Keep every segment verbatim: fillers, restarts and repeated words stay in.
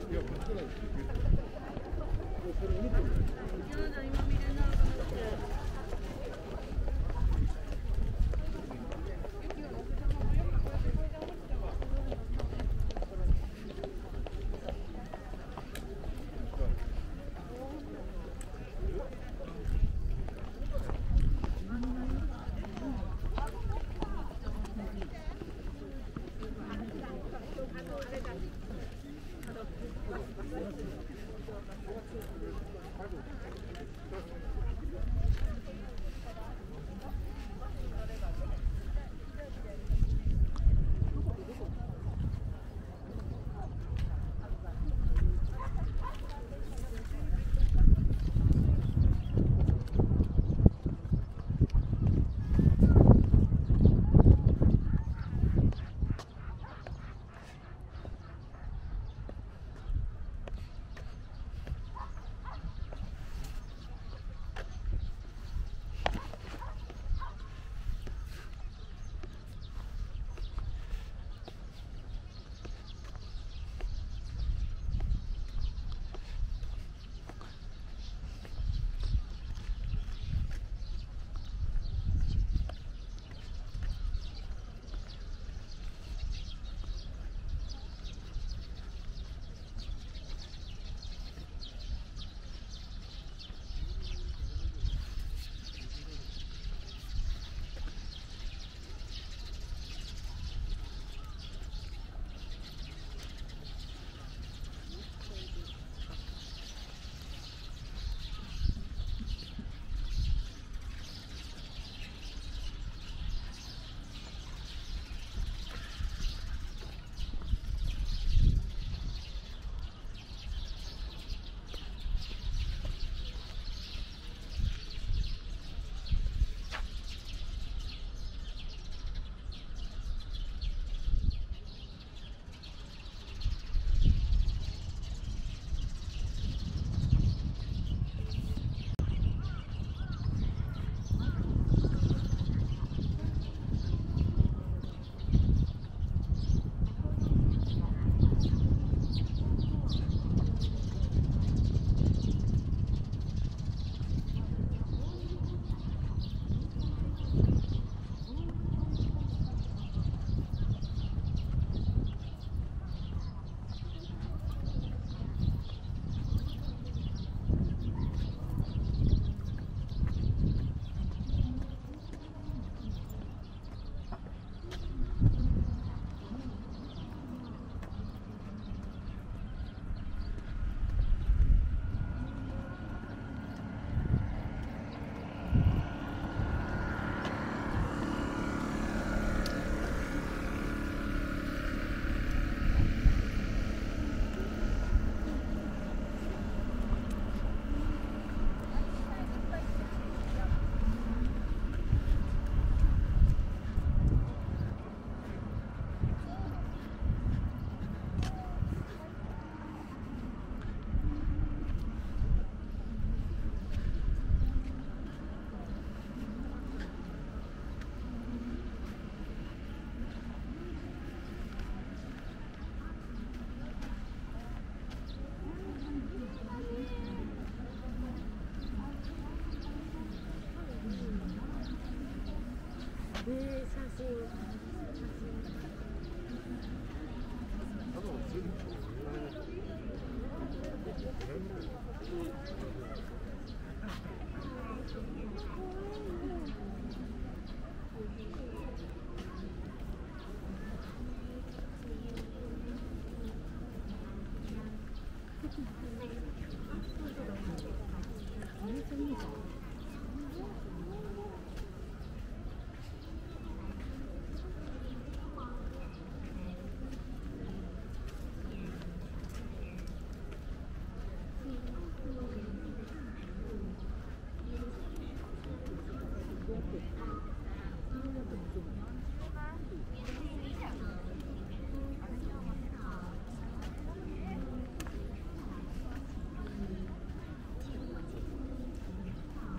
あ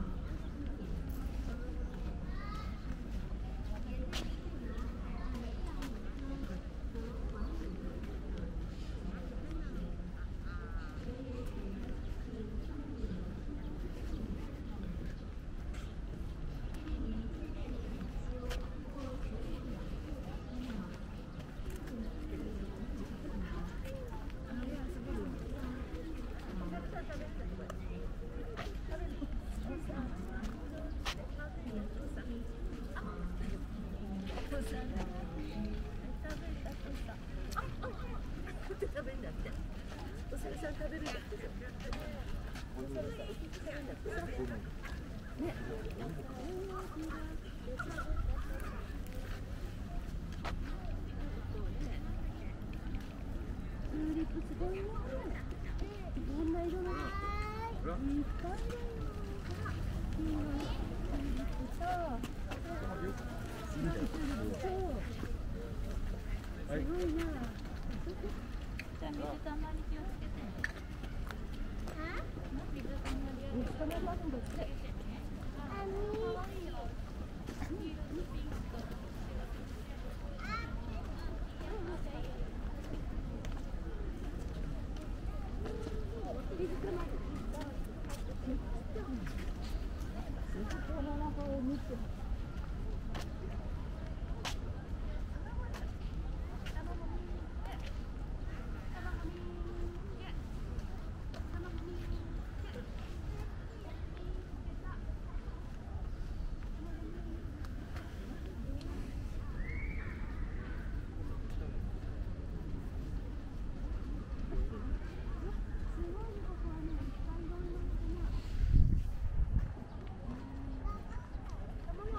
だって。お猿さん食べるんだって。お猿さん食べるんだってさ。ね。チューリップすごいよ。いろんな色の。いっぱいだよ。黄色いチューリップと。白いチューリップと。すごいな。じゃあ水たまり気をつけて。あ？水たまりを。水たまりあるんだって。あ、可愛いよ。黄色とピンクと。水たまり。この中を見て。卵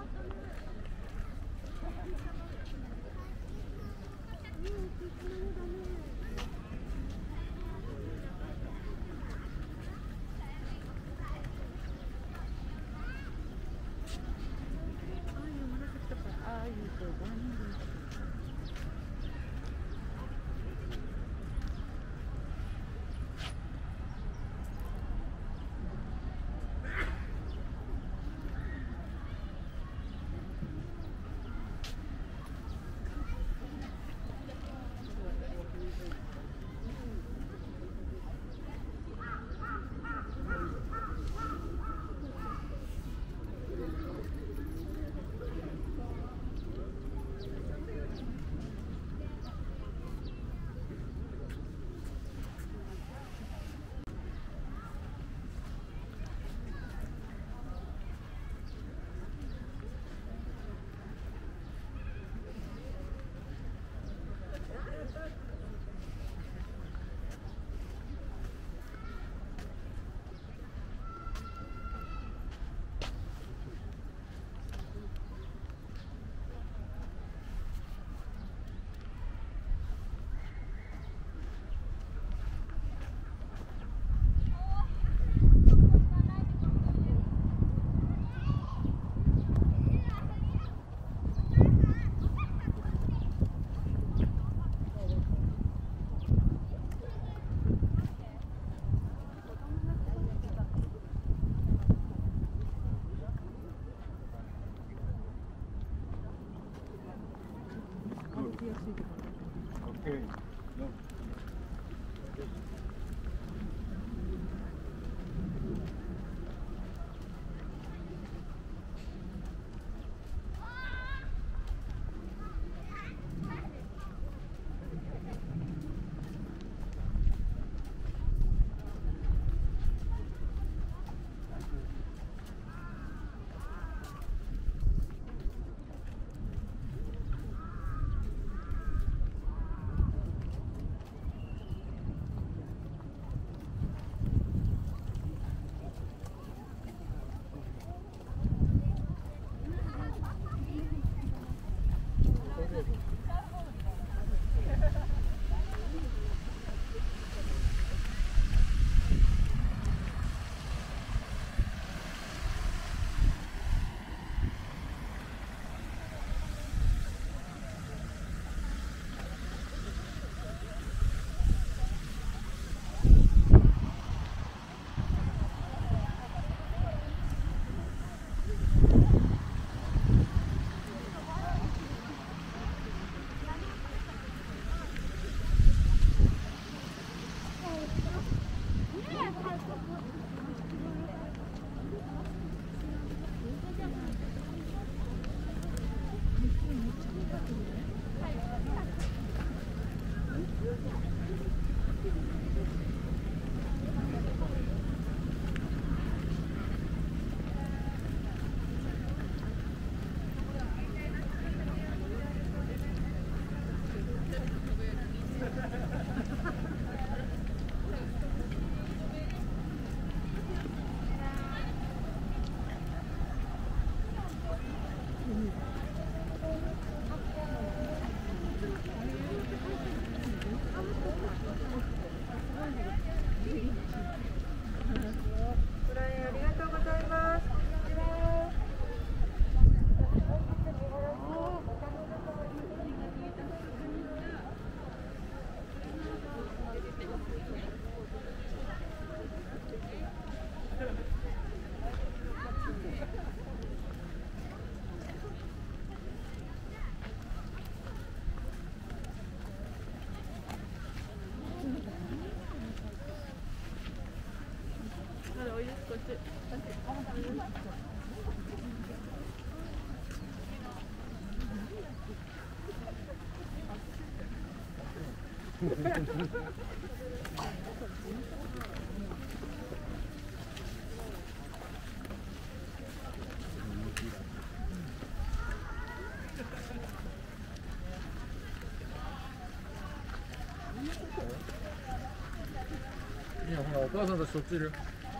いや、ほら、お母さんたちそっちいる。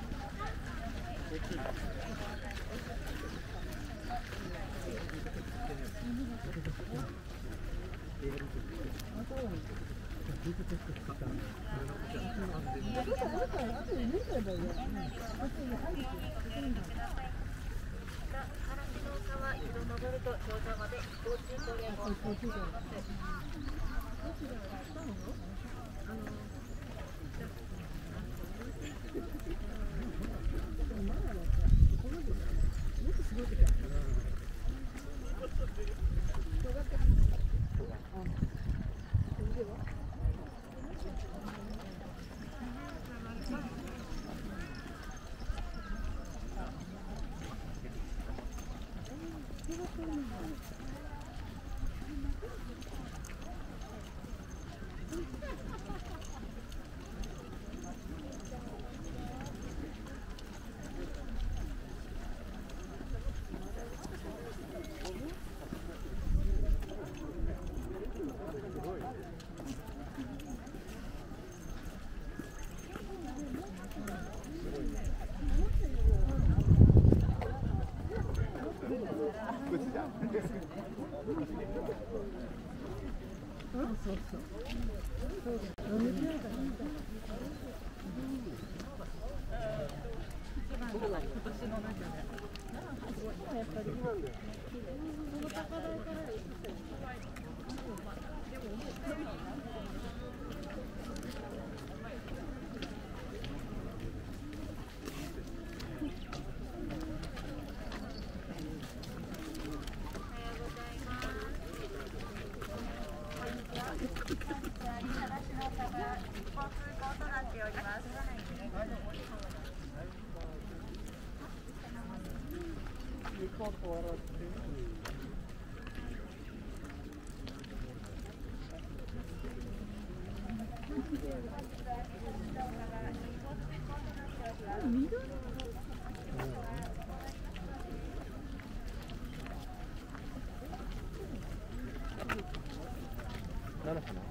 なのかな。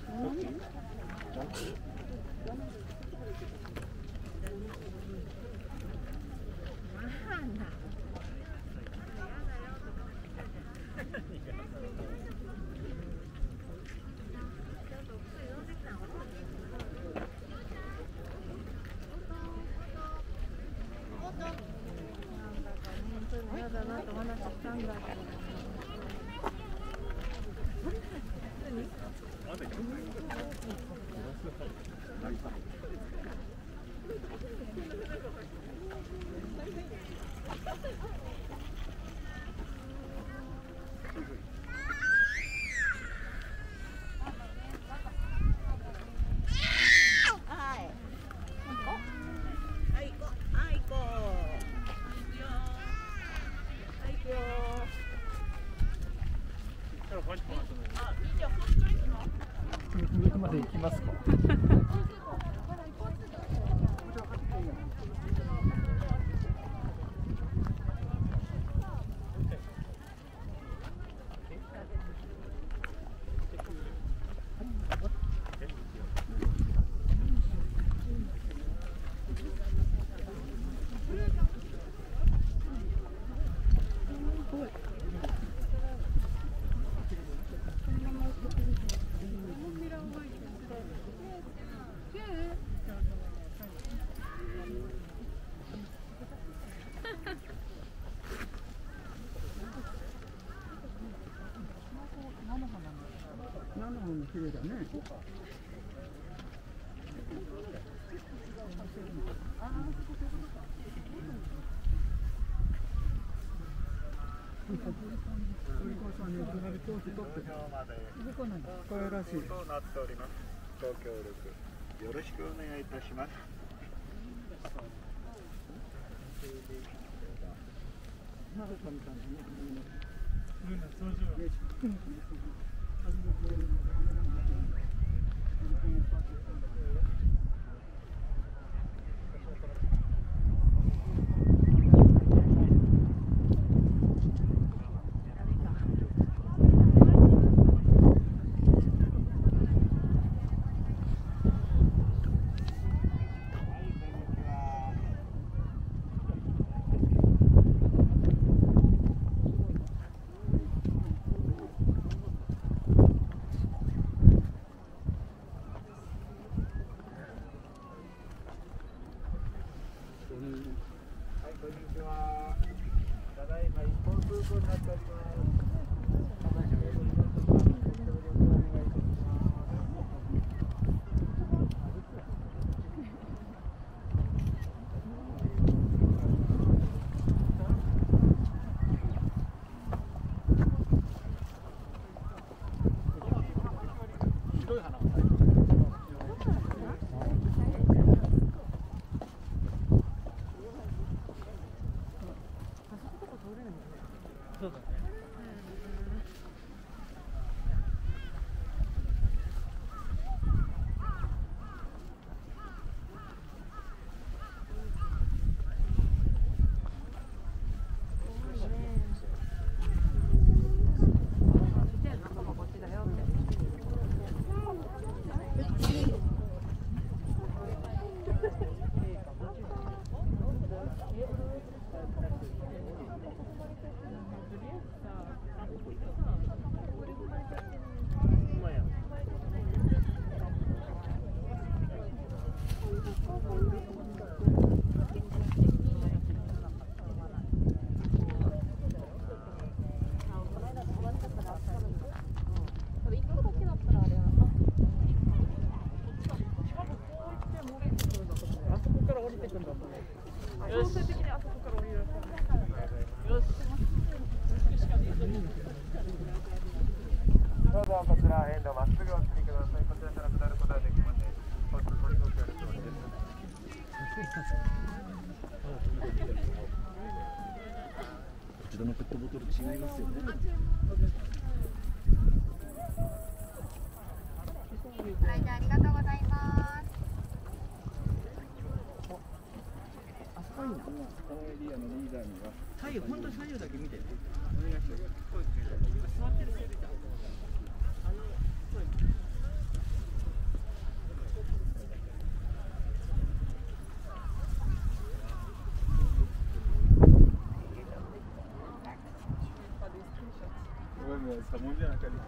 嫌だなと話したんだけど。 上まで行きますか。菜の花綺麗だね。どこなんだ。可愛らしい。 となっております。ご協力よろしくお願いいたします。 ちらのペットボトル違いますよね。 はい、じゃあありがとうございます。 あそこいいな。このエリアのリーダーには左右、本当に左右だけ見てね。お願いします。座ってる人いるじゃん。あの、そうです。Estamos bien acá.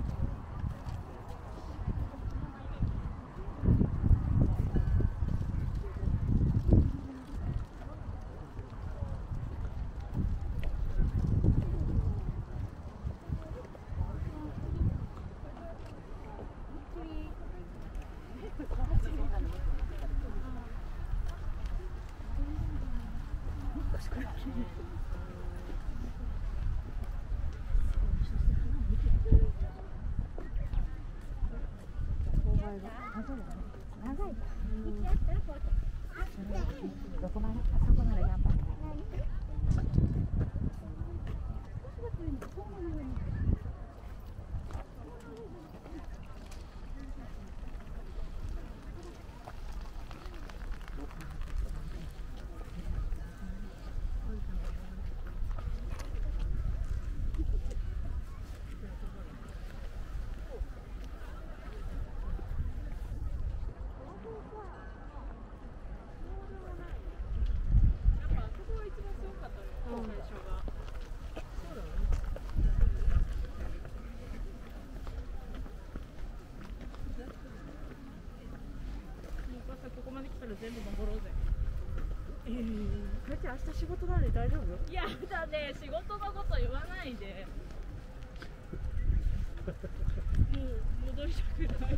全部登ろうぜ。えー、だって明日仕事なんで大丈夫？いやだね、仕事のこと言わないで。もう戻りたくない。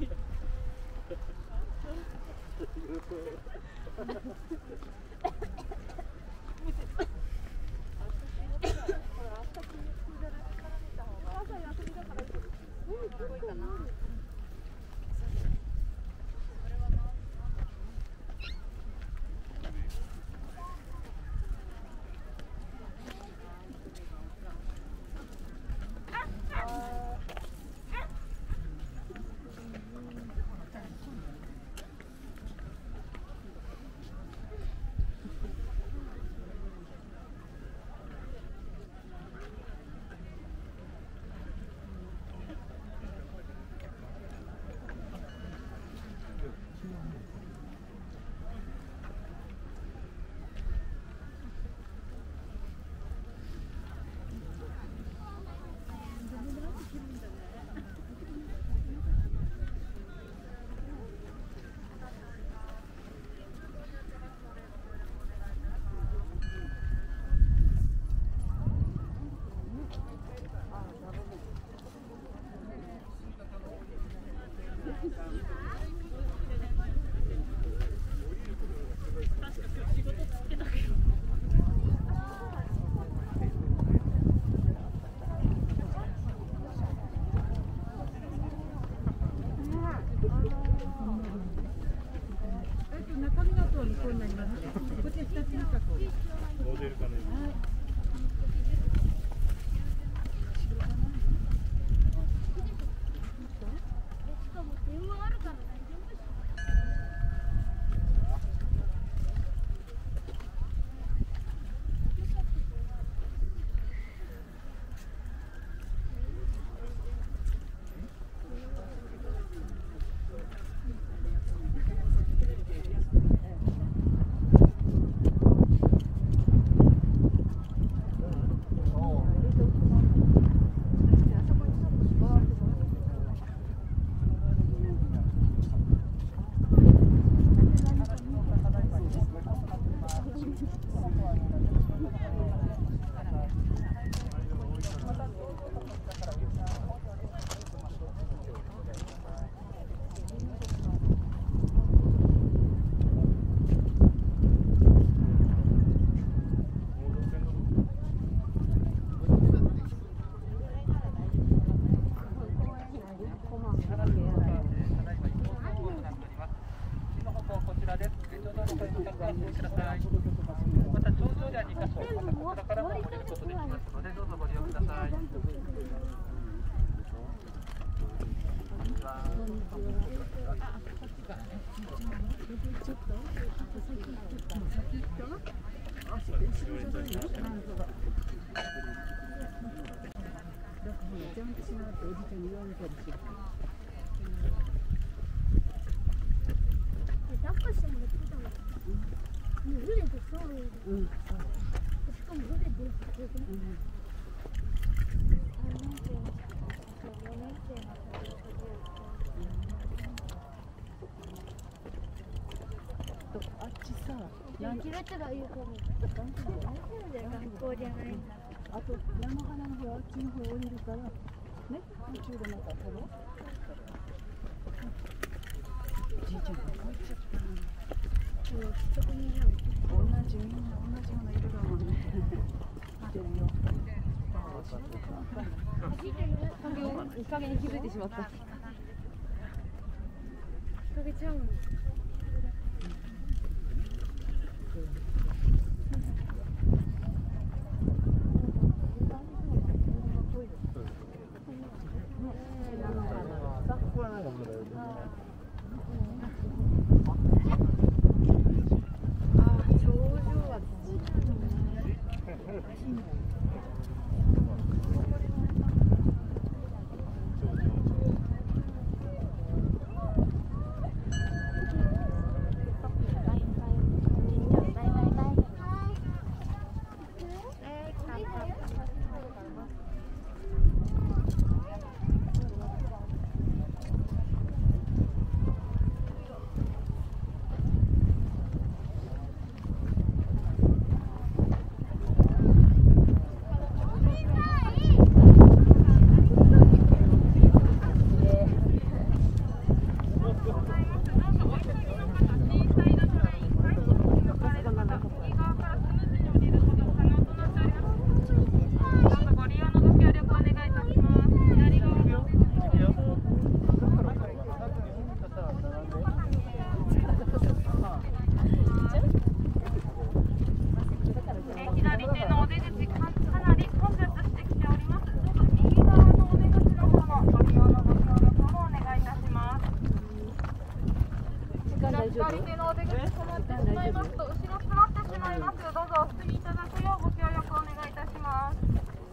向になりますね。こっちふたつの加工。 モデルかね。 しかも電話あるから大丈夫です。 また頂上ではにか所、またこちらからも降りることできますので、どうぞご利用ください。こんにちは。 抱っこしてもらってたの。もう腕でそうよ。うん。しかも腕でよくない。三年生のそう四年生のあっちさ、 なん切れてた言うかも。なんで学校じゃないんだ。 あと山花の方あっちの方降りるからね、途中でまた撮ろう。じいちゃんが帰っちゃったの。 もうそこにいるの。 同じみんな同じような色だもんね。見てるよ。 影を影に気づいてしまった。影ちゃん。 左手のお出口止まってしまいますと、後ろ詰まってしまいます。どうぞお進みいただくようご協力お願いいたします。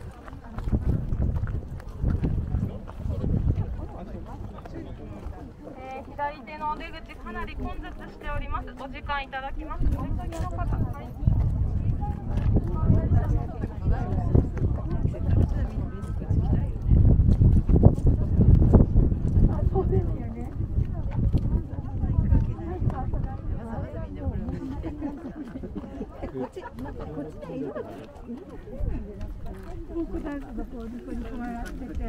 えー、左手のお出口かなり混雑しております。お時間いただきます。お急ぎの方、はい。そうですよね。こっち、なんかこっちで色が僕ダンスのポーズに困らせてて。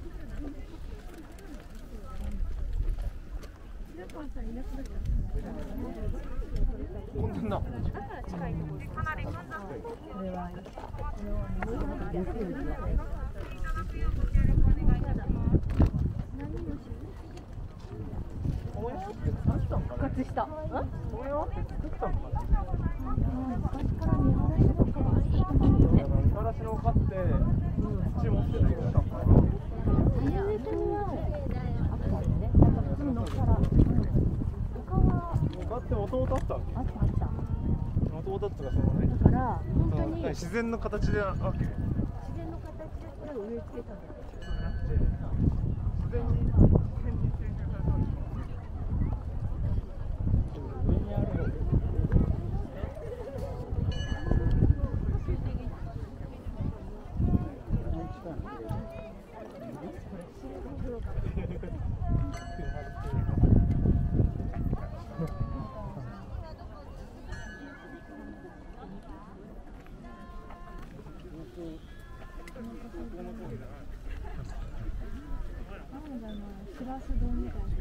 こんな。 近いところでかなり混雑しています。これは。 靴下。 縄って作ったのかな。 昔から見晴らしの川いいと思うよ。 見晴らしの丘って土持ってないから。 初めてはあったよね。なんか普通のから丘は丘って元々あったわけ。 あったあった。 元々ってかそのね。 だから本当に自然の形であるわけ。 自然の形でこれを植え付けたんだよ。 そうじゃなくて自然に天に生成されたんですよ。上にある。 なんだろう、しらす丼みたいな。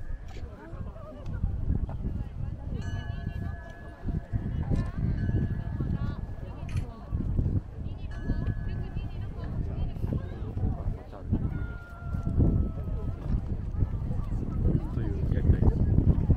というやりたいです。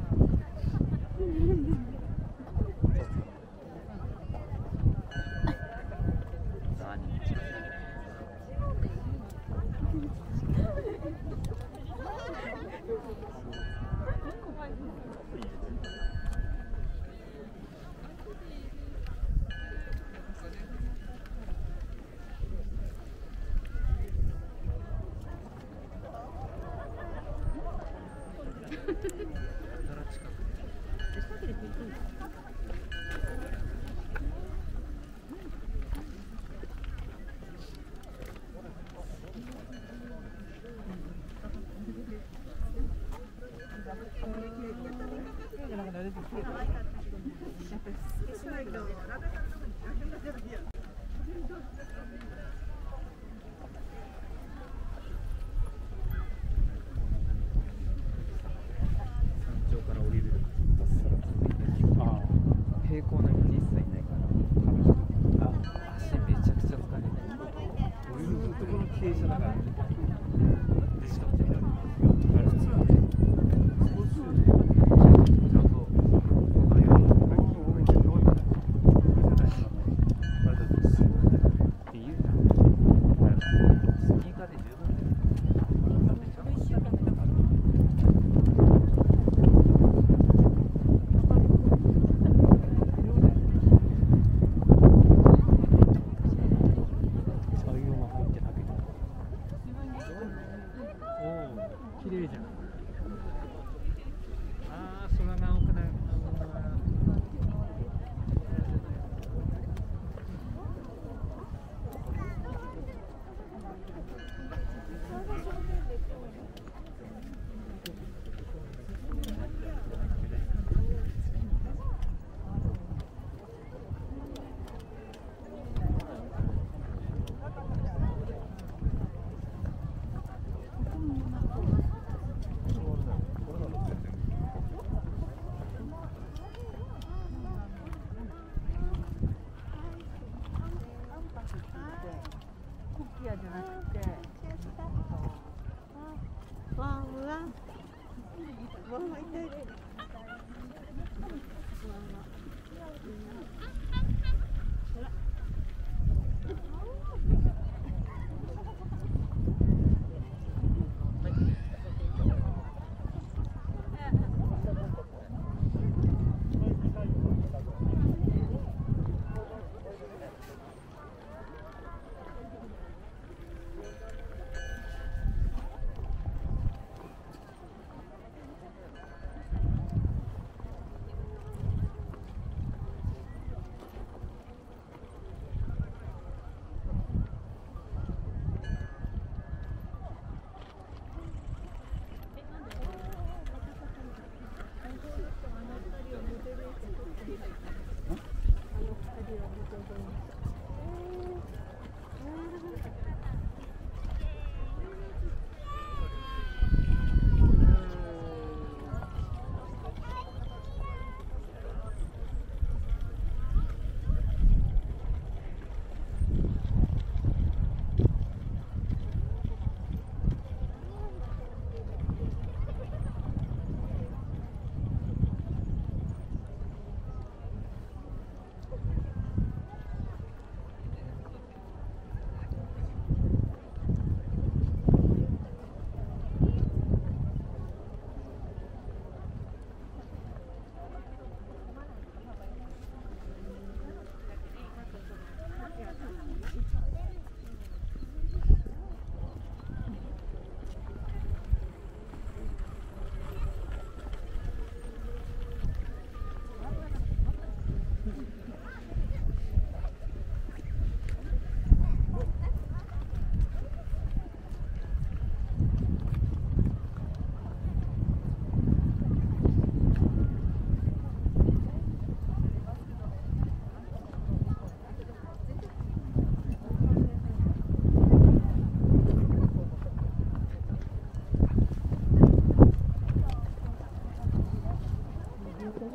山頂から降りる。ああ、平行な人一切いないから。あ、足めちゃくちゃ疲れる。降りるところ傾斜だから。でしかもあれ普通はね、少しちゃんとこのようなごめんけど、あれだとするって言うじゃん。だからスニーカーで十分だよ。料理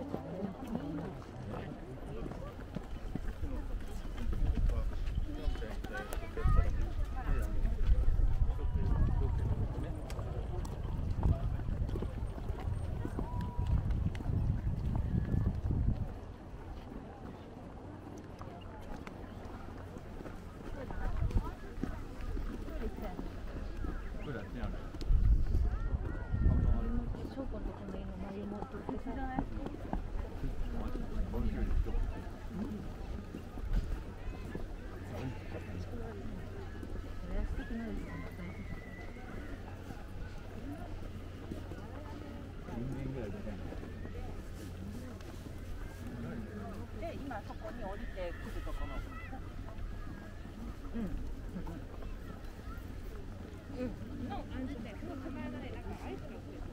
で、今そこに降りてくるところ。うん。うん。の安全で、その手前までなんかアイスが来てる。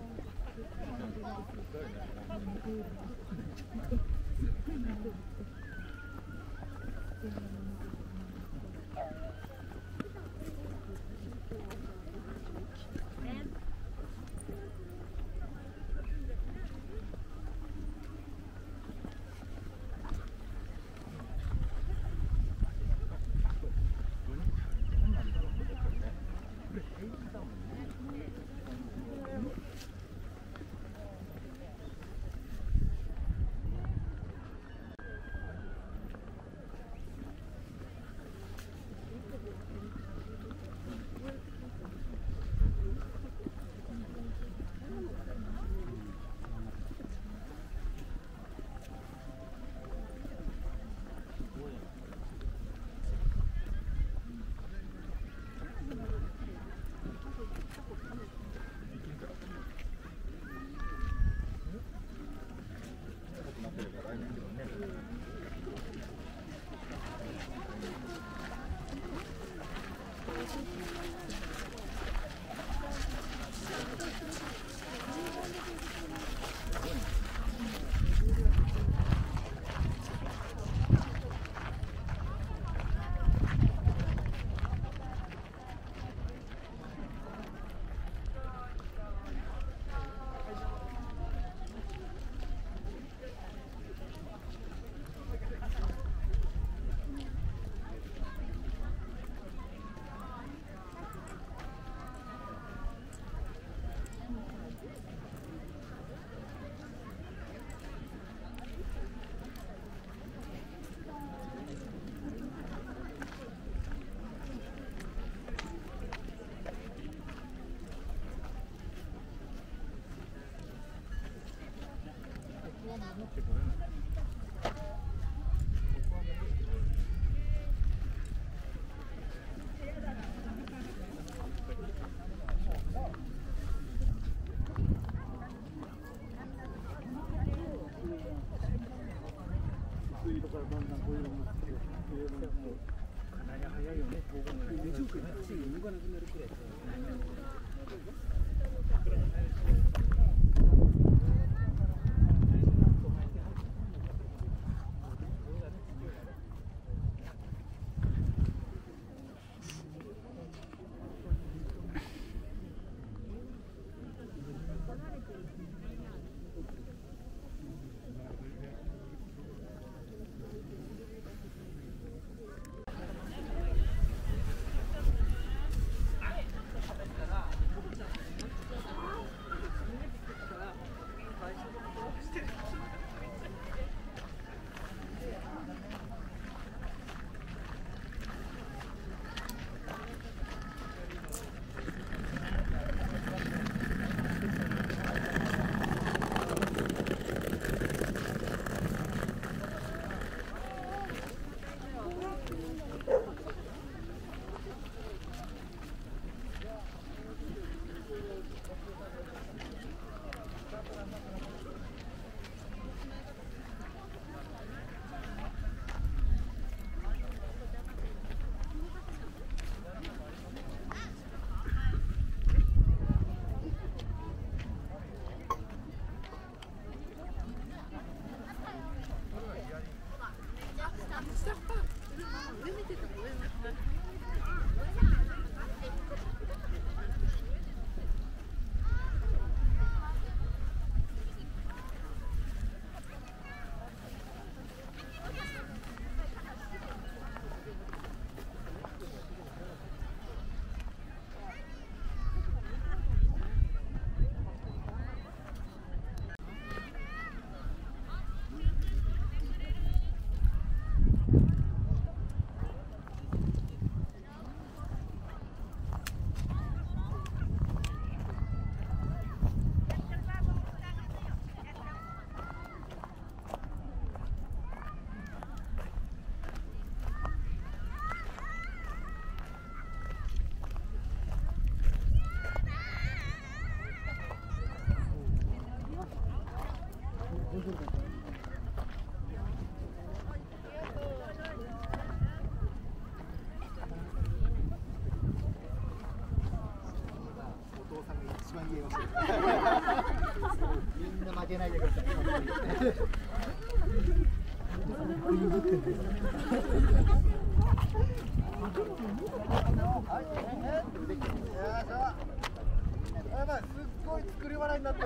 やばい、すっごい作り笑いになってる。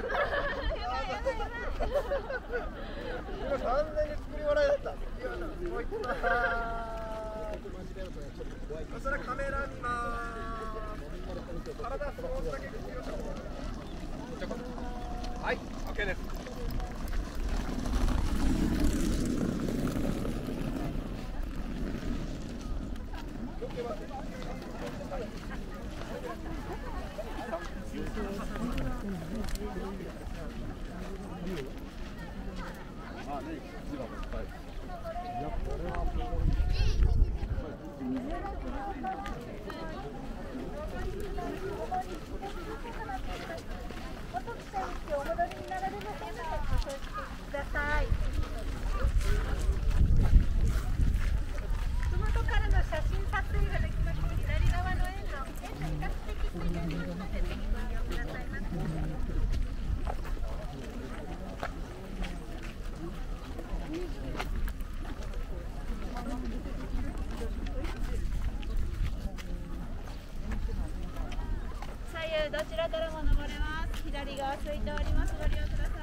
今完全に作り笑いだった。すごいな。それカメラ見ます。体少しだけ口をしょ。はい、オッケーです。 どちらからも登れます。左側空いております。ご利用くださ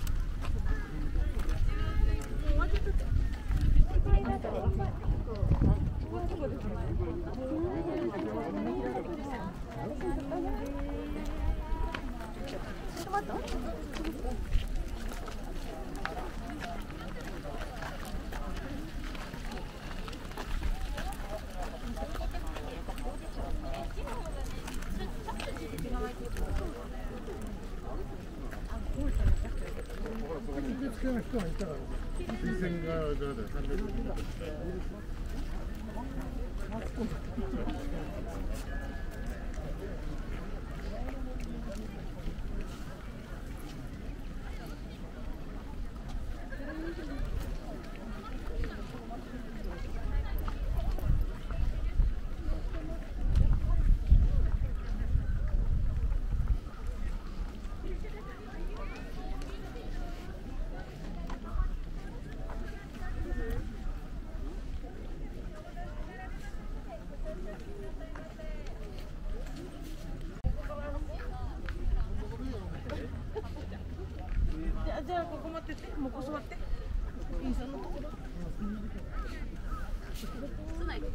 じゃあここ待ってて、もうここ座って。インさんのところ。つないで。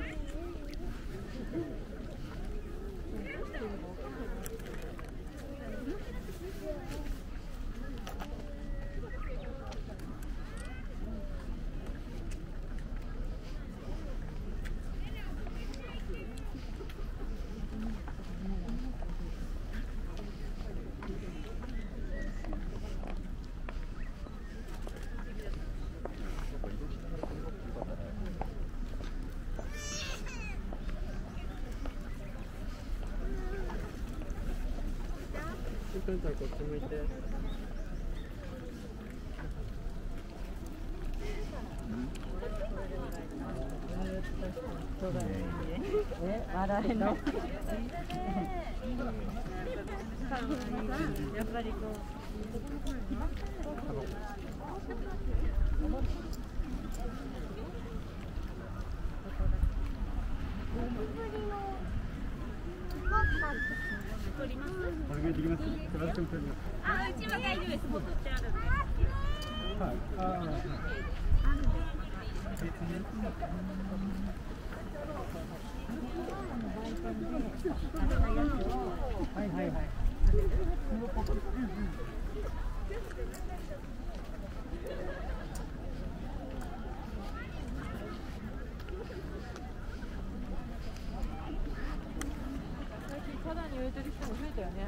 こっち向いて。 え、笑えの。やっぱりこう。 取ります。 お願いできます。 あ、うちは大丈夫です。もう取ってあるんで。 はい。ああ。はいはいはい。 ただに植えてる人も増えたよね。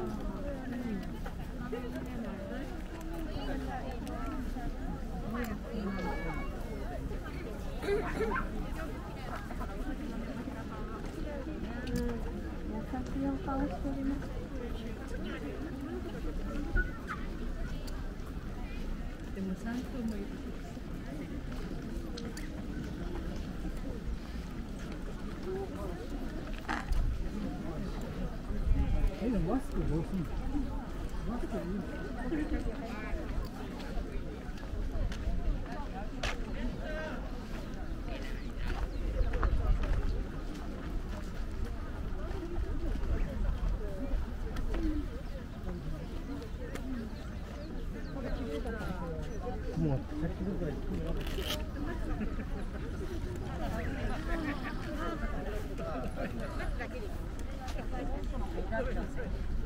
優しいお顔しております。でもさん頭もいる。 マスクどうすんの？マスクいいの？ Thank you.